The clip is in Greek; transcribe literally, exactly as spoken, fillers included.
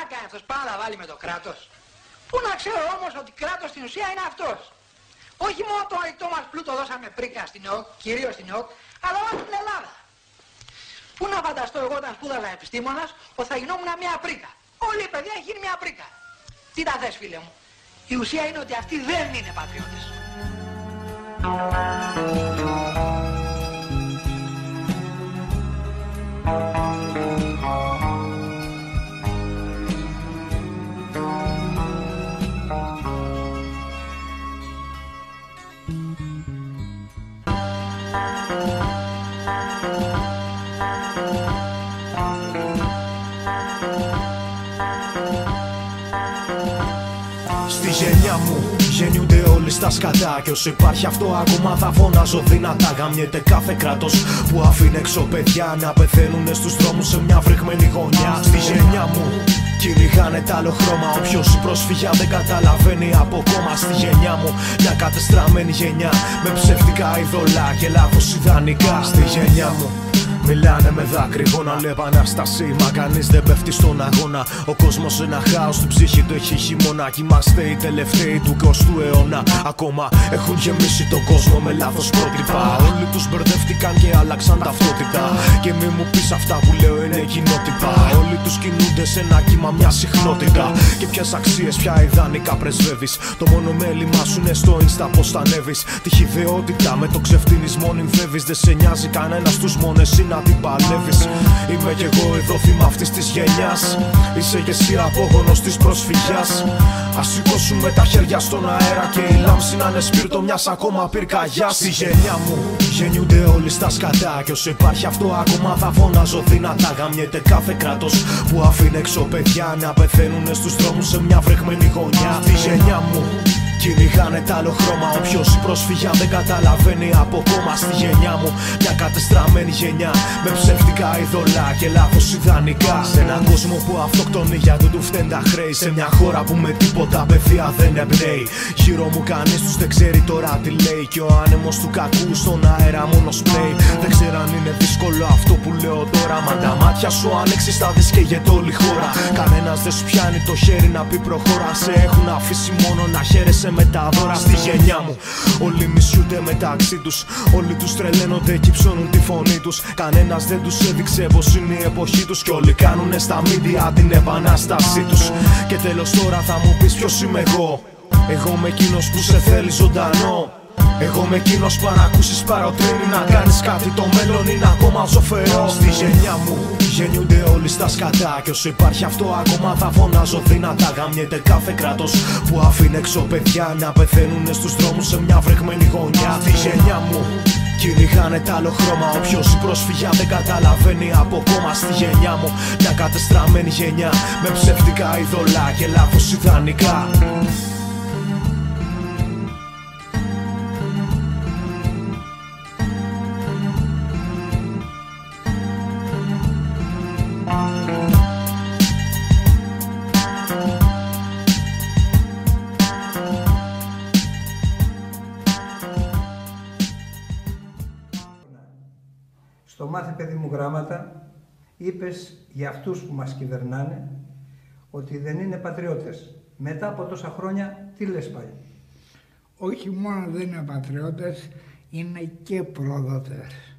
να κάνει αυτός, πάει να βάλει με το κράτος. Πού να ξέρω όμως ότι κράτος στην ουσία είναι αυτός. Όχι μόνο το ανοιχτό μας πλούτο δώσαμε πρίκα στην ΕΟΚ, κυρίως στην ΕΟΚ, αλλά όλη την Ελλάδα. Πού να φανταστώ εγώ όταν σπούδαζα επιστήμονας ότι θα γινόμουν μια πρίκα. Όλη η παιδεία έχει γίνει μια πρίκα. Τι τα θες φίλε μου. Η ουσία είναι ότι αυτοί δεν είναι πατριώτες. Στη γενιά μου γεννιούνται όλοι στα σκατά. Κι όσο υπάρχει αυτό ακόμα θα φωνάζω δυνατά. Γαμιέται κάθε κράτος που αφήνει έξω παιδιά να πεθαίνουνε στους δρόμους σε μια βρεγμένη γωνιά. Στη γενιά μου κυνηγάνε τ' άλλο χρώμα. Όποιος πρόσφυγια δεν καταλαβαίνει από κόμμα. Στη γενιά μου μια κατεστραμμένη γενιά με ψεύτικα ειδωλά και λάθος ιδανικά. Στη γενιά μου μιλάνε με δάκρυγόνα, λέει επανάσταση, μα κανείς δεν πέφτει στον αγώνα. Ο κόσμος ένα χάος, στην ψυχή του έχει χειμώνα. Κι είμαστε οι τελευταίοι του εικοστού αιώνα. Ακόμα έχουν γεμίσει τον κόσμο με λάθος πρότυπα. Όλοι τους μπερδεύτηκαν και άλλαξαν ταυτότητα. Και μη μου πεις αυτά που λέω είναι κοινότυπα. Όλοι τους κινούνται σε ένα κύμα, μια συχνότητα. Και ποιες αξίες, ποια ιδανικά πρεσβεύεις. Το μόνο μέλημά σου είναι στο Insta πως θα ανέβεις. Τη χυδαιότητα με το ξεφτυνισμό νυμφεύεις. Δεν σε νοιάζει κανένας, τους μόνες να την παλεύεις. Είμαι κι εγώ εδώ θύμα αυτής της γενιάς. Είσαι κι εσύ απόγονος της προσφυγιάς. Ας σηκώσουμε τα χέρια στον αέρα και η λάμψη να είναι σπίρτο μιας ακόμα πυρκαγιάς. Στη γενιά μου γεννιούνται όλοι στα σκατά. Κι όσο υπάρχει αυτό ακόμα θα φωνάζω δυνατά. Γαμιέται κάθε κράτος που αφήνει έξω παιδιά να πεθαίνουνε στους δρόμους σε μια βρεγμένη γωνιά. Στη γενιά μου κυνηγάνε τ' άλλο χρώμα. Όποιος πρόσφυγια δεν καταλαβαίνει από κόμμα. Στη γενιά μου μια κατεστραμμένη γενιά με ψεύτικα ειδωλά και λάθος ιδανικά. Σε έναν κόσμο που αυτοκτονεί γιατί του φταίνουν τα χρέη. Σε μια χώρα που με τίποτα παιδεία δεν εμπνέει. Γύρω μου κανείς τους δεν ξέρει τώρα τι λέει. Και ο άνεμος του κακού στον αέρα μόνο σπλέει. Δεν ξέρω αν είναι δύσκολο αυτό που λέω τώρα. Μα τα μάτια σου άνοιξεις θα δεις καίγεται όλη η χώρα. Κανένας δεν σου πιάνει το χέρι να πει προχώρα. Σε έχουν αφήσει μόνο να χαίρεσαι με τα δώρα. Στη γενιά μου όλοι μισιούνται μεταξύ τους. Όλοι τους τρελαίνονται και ψώνουν τη φωνή τους. Κανένας δεν τους έδειξε πως είναι η εποχή τους. Κι όλοι κάνουνε στα μίντια την επανάστασή τους. Και τέλος τώρα θα μου πεις ποιος είμαι εγώ. Εγώ είμαι εκείνος που σε θέλει ζωντανό. Εγώ είμαι εκείνος που αν ακούσεις παροτρύνει να κάνεις κάτι. Το μέλλον είναι ακόμα ζωφερό. Στη γενιά μου γεννιούνται όλοι στα σκατά. Κι όσο υπάρχει αυτό ακόμα θα φωνάζω δυνατά. Γαμιέται κάθε κράτος που αφήνει έξω παιδιά να πεθαίνουνε στους δρόμους σε μια βρεγμένη γωνιά. Στη γενιά μου κυνηγάνε τ' άλλο χρώμα. Όποιος πρόσφυγια δεν καταλαβαίνει από κόμμα. Στη γενιά μου μια κατεστραμμένη γενιά με ψεύτικα ειδωλά και λάθος ιδανικά. Στο «Μάθε παιδί μου γράμματα» είπες για αυτούς που μας κυβερνάνε ότι δεν είναι πατριώτες. Μετά από τόσα χρόνια τι λες πάλι? Όχι μόνο δεν είναι πατριώτες, είναι και προδότες.